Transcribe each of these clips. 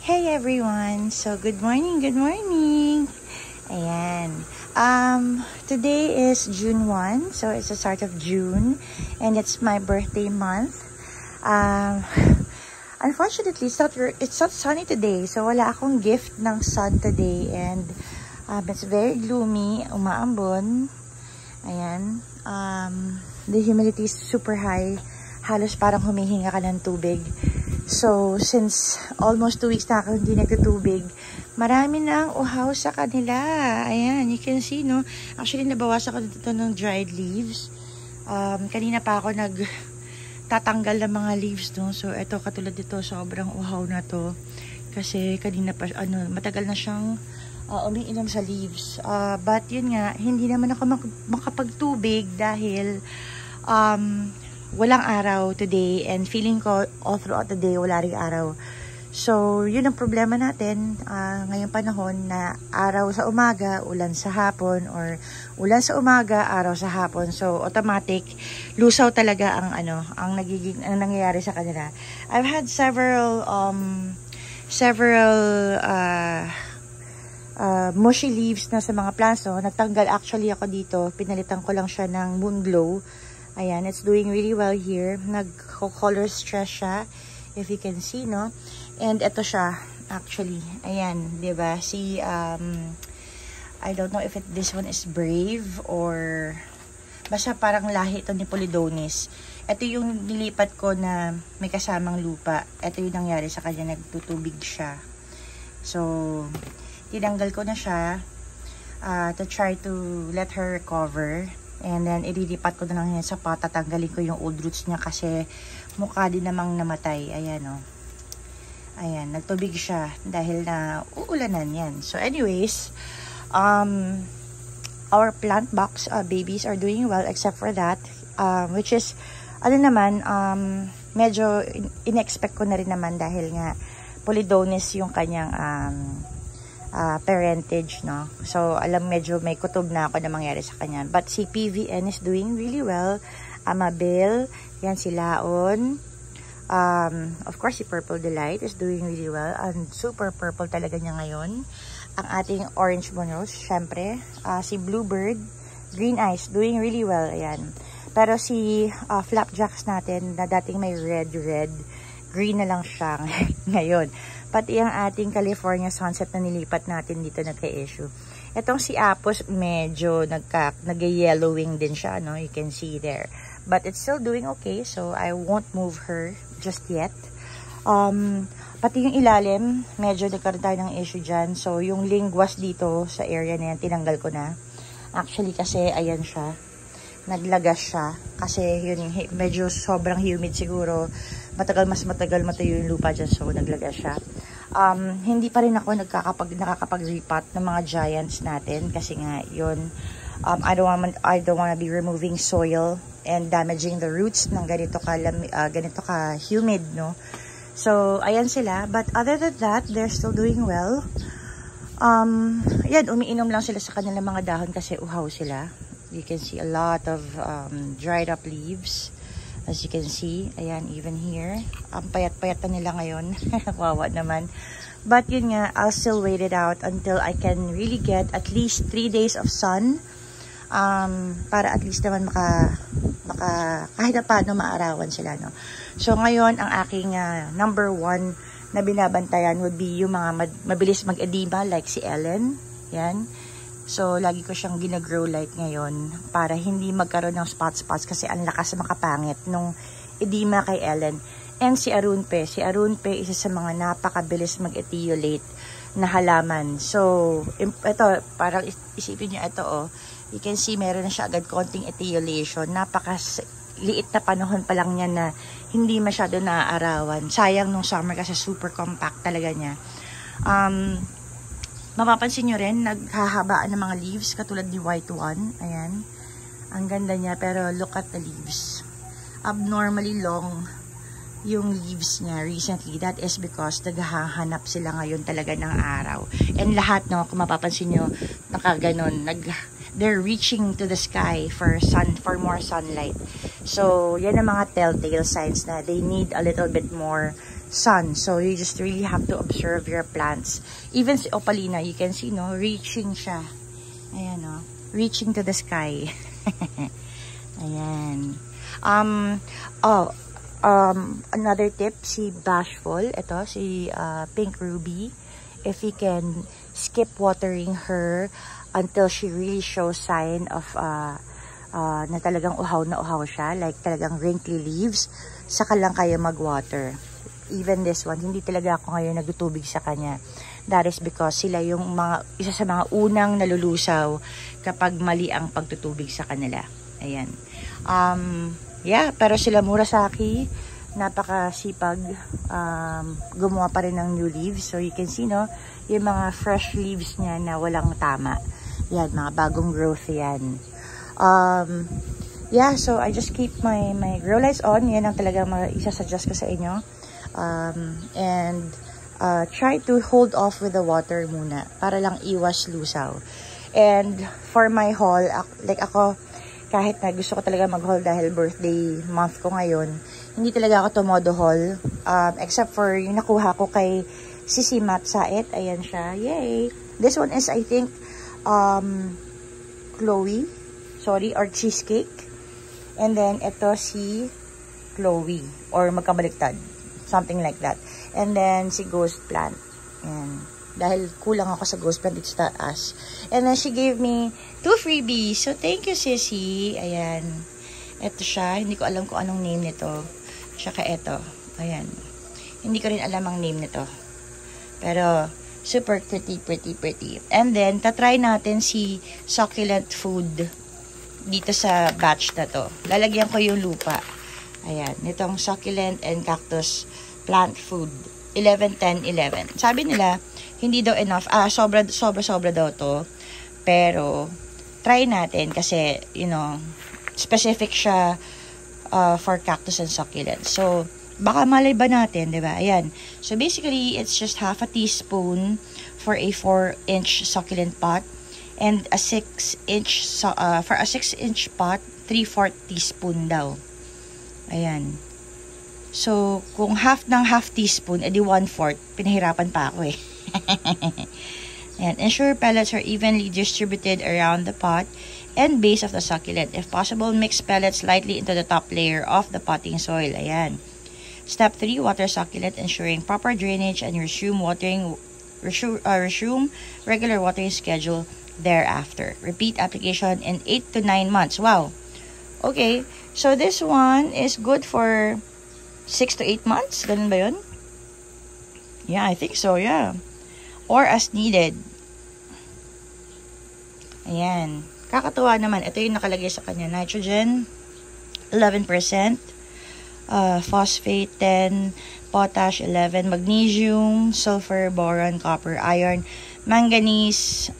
Hey everyone! So, good morning, good morning! Ayan. Today is June 1, so it's the start of June, and it's my birthday month. Unfortunately, it's not sunny today, so wala akong gift ng sun today, and it's very gloomy, umaambon. Ayan. The humidity is super high. Halos parang humihinga ka ng tubig. So, since almost 2 weeks na ako hindi nagtutubig, marami na ang uhaw sa kanila. Ayan, you can see, no? Actually, nabawasan ko dito ng dried leaves. Kanina pa ako nagtatanggal ng mga leaves, no? So, ito, katulad dito, sobrang uhaw na to. Kasi kanina pa, matagal na siyang umiinom sa leaves. But, yun nga, hindi naman ako makapagtubig dahil, walang araw today, and feeling ko all throughout the day wala ring araw. So, yun ang problema natin ngayong panahon na araw sa umaga, ulan sa hapon, or ulan sa umaga, araw sa hapon. So, automatic, lusaw talaga ang nangyayari sa kanila. I've had several mushy leaves na sa mga plants. Nagtanggal actually ako dito. Pinalitan ko lang siya ng Moon Glow. Ayan, it's doing really well here. Nag-color stress siya, if you can see, no? And ito siya, actually. Ayan, diba? See, I don't know if this one is Brave or basta parang lahi ito ni Polydonis. Ito yung nilipat ko na may kasamang lupa. Ito yung nangyari sa kanya, nagtutubig siya. So, tinanggal ko na siya to try to let her recover. And then, ililipat ko na lang yan sa pot. Tatanggalin ko yung old roots niya kasi mukha din namang namatay. Ayan, o. Ayan, nagtubig siya dahil na uulanan yan. So, anyways, our plant box babies are doing well except for that. Which is, medyo in-expect ko na rin naman dahil nga Polydonis yung kanyang parentage, no? So, medyo may kutob na ako na mangyari sa kanya. But si PVN is doing really well. Amabel, yan si Laon. Of course, si Purple Delight is doing really well. And super purple talaga niya ngayon. Ang ating Orange Monrose, syempre. Si Bluebird, Green Eyes, doing really well. Ayan. Pero si Flapjacks natin, na dating may red, green na lang siya ngayon. Pati ang ating California Sunset na nilipat natin dito nagka-issue. Itong si Apos, medyo nag-yellowing din siya, no? You can see there. But it's still doing okay, so I won't move her just yet. Pati yung ilalim, medyo nagkaroon tayo ng issue dyan. So, yung linguas dito sa area na yan, tinanggal ko na. Actually, kasi ayan siya. Naglagas siya. Kasi yun, medyo sobrang humid siguro. Mas matagal matayo yung lupa dyan, so naglagas siya. Hindi pa rin ako nakakapag-repot ng mga giants natin kasi nga yun, I don't wanna be removing soil and damaging the roots ng ganito ka humid, no? So, ayan sila. But other than that, they're still doing well. Yan, umiinom lang sila sa kanilang mga dahon kasi uhaw sila. You can see a lot of dried up leaves. As you can see, ayan, even here. Ang payat-payat na nila ngayon. Wawa naman. But yun nga, I'll still wait it out until I can really get at least 3 days of sun. Para at least naman kahit na paano maarawan sila, no? So, ngayon, ang aking number 1 na binabantayan would be yung mga mabilis mag-edema like si Ellen. Yan. So, lagi ko siyang gina-grow light ngayon para hindi magkaroon ng spots kasi ang lakas makapangit nung edema kay Ellen. And si Arunpe. Si Arunpe, isa sa mga napakabilis mag-etiolate na halaman. So, ito, parang isipin niyo ito, oh. You can see, meron na siya agad konting etiolation. Napakaliit na panahon pa lang niya na hindi masyado naaarawan. Sayang nung summer kasi super compact talaga niya. Mapapansin nyo rin, naghahabaan ng mga leaves, katulad ni White One. Ayan. Ang ganda niya, pero look at the leaves. Abnormally long yung leaves niya recently. That is because naghahanap sila ngayon talaga ng araw. And lahat, no, kung mapapansin nyo, nakaganon, they're reaching to the sky for more sunlight. So, yan ang mga telltale signs na they need a little bit more sun. So you just really have to observe your plants. Even si Opalina, you can see, no, reaching siya. Ayan, no, reaching to the sky. Ayan. Another tip, si Bashful, ito, si Pink Ruby, if you can skip watering her until she really shows sign of na talagang uhaw na uhaw siya, like talagang wrinkly leaves, saka lang kayo mag-water. Even this one, hindi talaga ako ngayon nagtutubig sa kanya. That is because sila yung isa sa mga unang nalulusaw kapag mali ang pagtutubig sa kanila. Ayan. Yeah, pero sila Murasaki, napakasipag, gumawa pa rin ng new leaves. So you can see, no, yung mga fresh leaves niya na walang tama. Yan, mga bagong growth yan. Yeah, so I just keep my grow lights on. Yan ang talagang isa-suggest ko sa inyo. And try to hold off with the water muna para lang iwas lusaw. And for my haul, like ako, kahit na gusto ko talaga mag-haul dahil birthday month ko ngayon, hindi talaga ako tumodo haul. Except for yung nakuha ko kay Sisi Matsait. Ayan siya. Yay! This one is, I think, Chloe. Sorry, or cheesecake. And then, ito si Chloe. Or magkabaliktad. Something like that. And then, si Ghost Plant. Ayan. Dahil kulang ako sa Ghost Plant dito sa taas. And then, she gave me 2 freebies. So, thank you, Sissy. Ayan. Ito siya. Hindi ko alam kung anong name nito. Tsaka ito. Ayan. Hindi ko rin alam ang name nito. Pero, super pretty. And then, tatry natin si Succulent Food dito sa batch na to. Lalagyan ko yung lupa. Ayan. Itong Succulent and Cactus Plant Food. 11-10-11. Sabi nila, hindi daw enough. Sobra daw to. Pero, try natin kasi, you know, specific siya for cactus and succulent. So, baka malay ba natin, diba? Ayan. So, basically, it's just half a teaspoon for a 4-inch succulent pot. And a 6-inch, for a 6-inch pot, 3/4 teaspoon daw. Ayan. So, kung half ng half teaspoon, edi 1/4. Pinahirapan pa ako eh. Ayan. Ensure pellets are evenly distributed around the pot and base of the succulent. If possible, mix pellets lightly into the top layer of the potting soil. Ayan. Step 3, water succulent, ensuring proper drainage and resume regular watering schedule thereafter. Repeat application in 8 to 9 months. Wow. Okay. So, this one is good for 6 to 8 months. Ganun ba yun? Yeah, I think so. Yeah. Or as needed. Ayan. Kakatuwa naman. Ito yung nakalagay sa kanya. Nitrogen, 11%. Phosphate, 10. Potash, 11. Magnesium, sulfur, boron, copper, iron, manganese,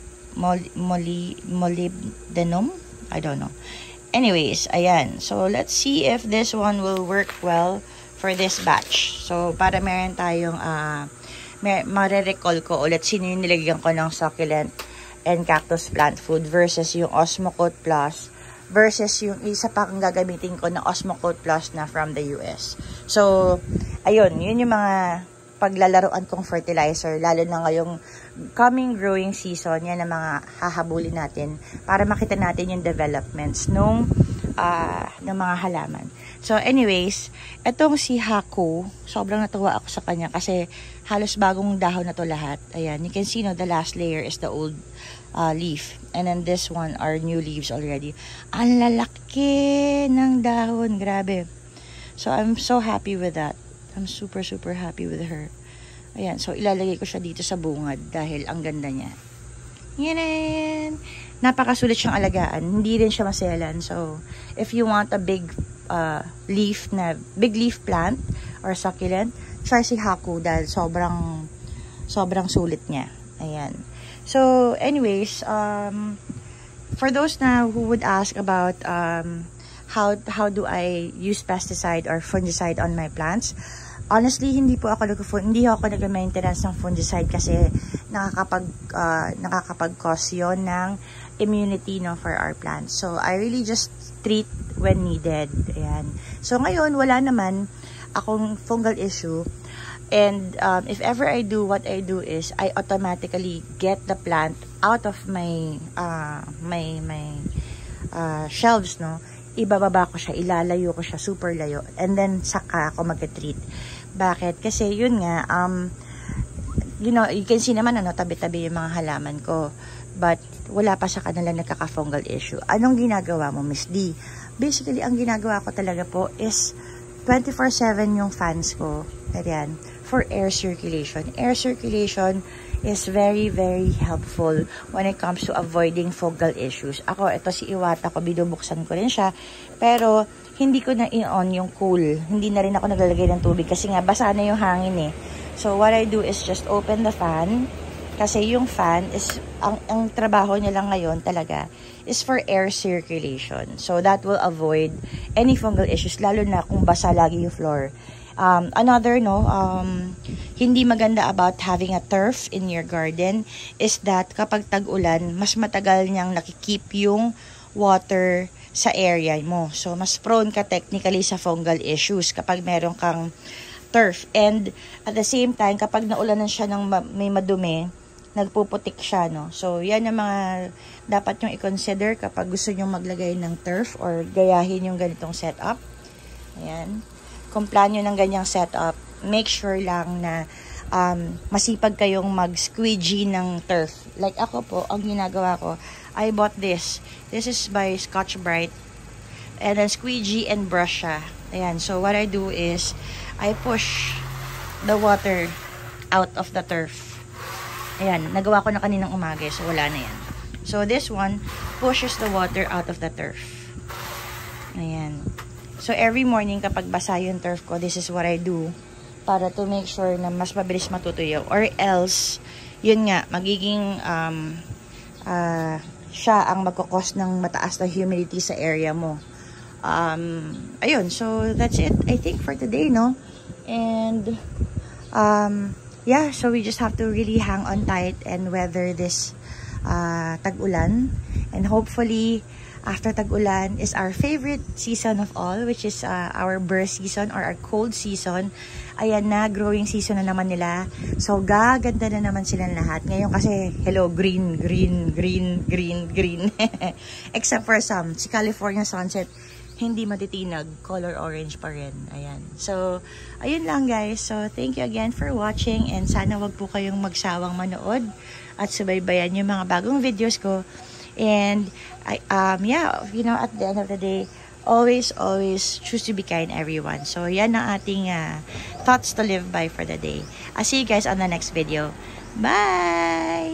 molybdenum. I don't know. Anyways, ayan. So, let's see if this one will work well for this batch. So, para meron tayong mare-recall ko ulit sino yung nilagyan ko ng succulent and cactus plant food versus yung Osmocote Plus versus yung isa pa kang gagamitin ko na Osmocote Plus na from the US. So, ayun, yun yung mga paglalaroan kong fertilizer, lalo na ngayong coming growing season, yan ang mga hahabulin natin para makita natin yung developments ng mga halaman. So, anyways, etong si Haku, sobrang natuwa ako sa kanya kasi halos bagong dahon na to lahat. Ayan, you can see, no, the last layer is the old leaf. And then this one are new leaves already. Ang lalaki ng dahon, grabe. So, I'm so happy with that. I'm super happy with her. Ayan, so ilalagay ko siya dito sa bungad dahil ang ganda niya. Yan. Napakasulit siyang alagaan. Hindi rin siya maselan. So, if you want a big leaf plant or succulent, try si Haku dahil sobrang sulit niya. Ayan. So, anyways, for those na who would ask about how do I use pesticide or fungicide on my plants? Honestly, hindi ako nag-maintenance ng fungicide kasi nakakapag-cause yun ng immunity, no, for our plants. So, I really just treat when needed. Ayan. So, ngayon, wala naman akong fungal issue. And if ever I do, what I do is I automatically get the plant out of my shelves, no? Ibababa ko siya, ilalayo ko siya, super layo. And then, saka ako mag-treat. Bakit? Kasi, yun nga, you know, you can see naman, ano, tabi-tabi yung mga halaman ko. But, wala pa sa kanila nagkaka-fungal issue. Anong ginagawa mo, Miss D? Basically, ang ginagawa ko talaga po is 24/7 yung fans ko. Ayan, for air circulation. Air circulation is very, very helpful when it comes to avoiding fungal issues. Ako, ito si Iwata ko, binubuksan ko rin siya. Pero, hindi ko na i-on yung cool. Hindi na rin ako naglalagay ng tubig kasi nga, basa na yung hangin eh. So, what I do is just open the fan. Kasi yung fan is, ang trabaho niya lang ngayon talaga is for air circulation. So, that will avoid any fungal issues, lalo na kung basa lagi yung floor. Another, no, hindi maganda about having a turf in your garden is that kapag tag-ulan, mas matagal niyang nakikip yung water sa area mo. So, mas prone ka technically sa fungal issues kapag meron kang turf. And at the same time, kapag naulanan siya ng may madumi, nagpuputik siya, no? So, yan yung mga dapat yung i-consider kapag gusto nyo maglagay ng turf or gayahin yung ganitong setup. Ayan. Kung plan nyo ng ganyang setup, make sure lang na masipag kayong mag-squeegee ng turf. Like ako po, ang ginagawa ko, I bought this. This is by Scotch-Brite. And then squeegee and brush siya. Ayan. So, what I do is, I push the water out of the turf. Ayan. Nagawa ko na kaninang umaga. So, wala na yan. So, this one pushes the water out of the turf. Ayan. So, every morning kapag basa yung turf ko, this is what I do para to make sure na mas mabilis matutuyo. Or else, yun nga, magiging siya ang magkakos ng mataas na humidity sa area mo. Ayun, so that's it, I think, for today, no? And, yeah, so we just have to really hang on tight and weather this tag-ulan. And hopefully, after tag-ulan is our favorite season of all, which is our burst season or our cold season. Ayan na, growing season na naman nila. So, gaganda na naman silang lahat. Ngayon kasi, hello, green, green, green, green, green. Except for some. Si California sunset, hindi matitinag. Color orange pa rin. Ayan. So, ayun lang guys. So, thank you again for watching. And sana wag po kayong magsawang manood at subaybayan yung mga bagong videos ko. And yeah, you know, at the end of the day, always choose to be kind, everyone. So, yan ang ating thoughts to live by for the day. I'll see you guys on the next video. Bye!